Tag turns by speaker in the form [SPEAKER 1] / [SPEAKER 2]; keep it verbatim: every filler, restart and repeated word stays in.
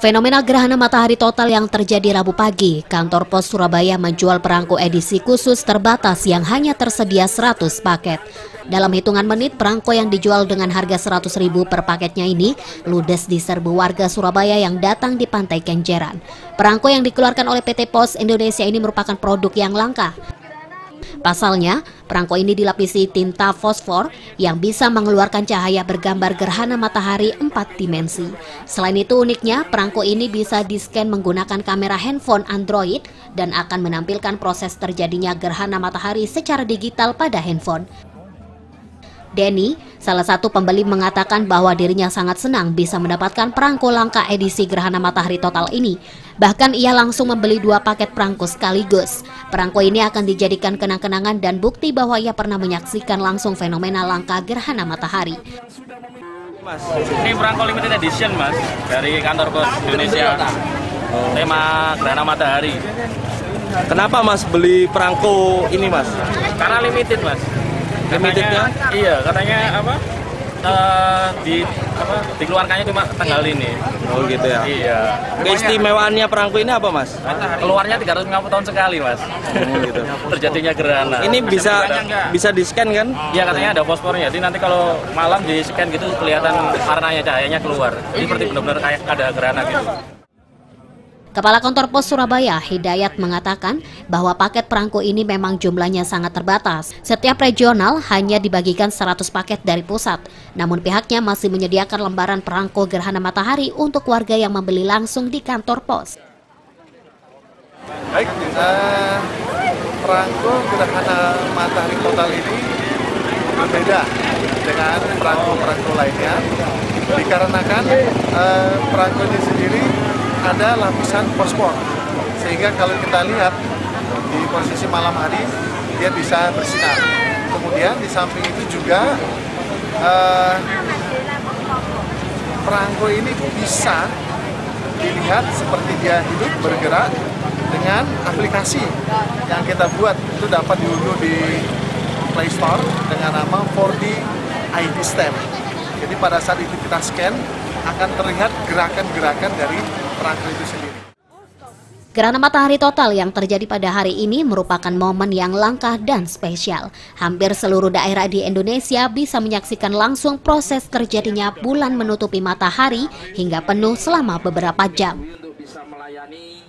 [SPEAKER 1] Fenomena gerhana matahari total yang terjadi Rabu pagi, kantor pos Surabaya menjual perangko edisi khusus terbatas yang hanya tersedia seratus paket. Dalam hitungan menit, perangko yang dijual dengan harga seratus ribu per paketnya ini ludes diserbu warga Surabaya yang datang di Pantai Kenjeran. Perangko yang dikeluarkan oleh P T Pos Indonesia ini merupakan produk yang langka. Pasalnya, perangko ini dilapisi tinta fosfor yang bisa mengeluarkan cahaya bergambar gerhana matahari empat dimensi. Selain itu uniknya, perangko ini bisa di-scan menggunakan kamera handphone Android dan akan menampilkan proses terjadinya gerhana matahari secara digital pada handphone. Denny, salah satu pembeli, mengatakan bahwa dirinya sangat senang bisa mendapatkan perangko langka edisi gerhana matahari total ini. Bahkan ia langsung membeli dua paket perangko sekaligus. Perangko ini akan dijadikan kenang-kenangan dan bukti bahwa ia pernah menyaksikan langsung fenomena langka gerhana matahari.
[SPEAKER 2] Mas, ini perangko limited edition, Mas, dari kantor pos Indonesia. Oh. Tema gerhana matahari.
[SPEAKER 3] Kenapa Mas beli perangko ini, Mas?
[SPEAKER 2] Karena limited, Mas.
[SPEAKER 3] Limitednya?
[SPEAKER 2] Iya, katanya apa? Uh, di apa? Dikeluarkannya cuma tanggal ini.
[SPEAKER 3] Oh gitu ya.
[SPEAKER 2] Iya.
[SPEAKER 3] Keistimewaannya perangko ini apa, Mas?
[SPEAKER 2] Keluarnya tiga ratus lima puluh tahun sekali, Mas.
[SPEAKER 3] Oh, gitu.
[SPEAKER 2] Terjadinya gerhana.
[SPEAKER 3] Ini bisa bisa di-scan kan?
[SPEAKER 2] Iya, katanya ada fosfornya. Jadi nanti kalau malam di-scan gitu kelihatan warnanya, cahayanya keluar. Ini seperti benar-benar kayak ada gerhana gitu.
[SPEAKER 1] Kepala Kantor Pos Surabaya, Hidayat, mengatakan bahwa paket perangko ini memang jumlahnya sangat terbatas. Setiap regional hanya dibagikan seratus paket dari pusat. Namun pihaknya masih menyediakan lembaran perangko gerhana matahari untuk warga yang membeli langsung di kantor pos.
[SPEAKER 4] Baik, uh, perangko gerhana matahari total ini berbeda dengan perangko-perangko lainnya. Dikarenakan uh, perangko ini sendiri ada lapisan fosfor, sehingga kalau kita lihat di posisi malam hari dia bisa bersinar. Kemudian di samping itu juga uh, perangko ini bisa dilihat seperti dia hidup bergerak dengan aplikasi yang kita buat. Itu dapat diunduh di Play Store dengan nama empat D I D Stamp. Jadi pada saat itu kita scan akan terlihat gerakan-gerakan dari perangko itu sendiri.
[SPEAKER 1] Gerhana matahari total yang terjadi pada hari ini merupakan momen yang langka dan spesial. Hampir seluruh daerah di Indonesia bisa menyaksikan langsung proses terjadinya bulan menutupi matahari hingga penuh selama beberapa jam.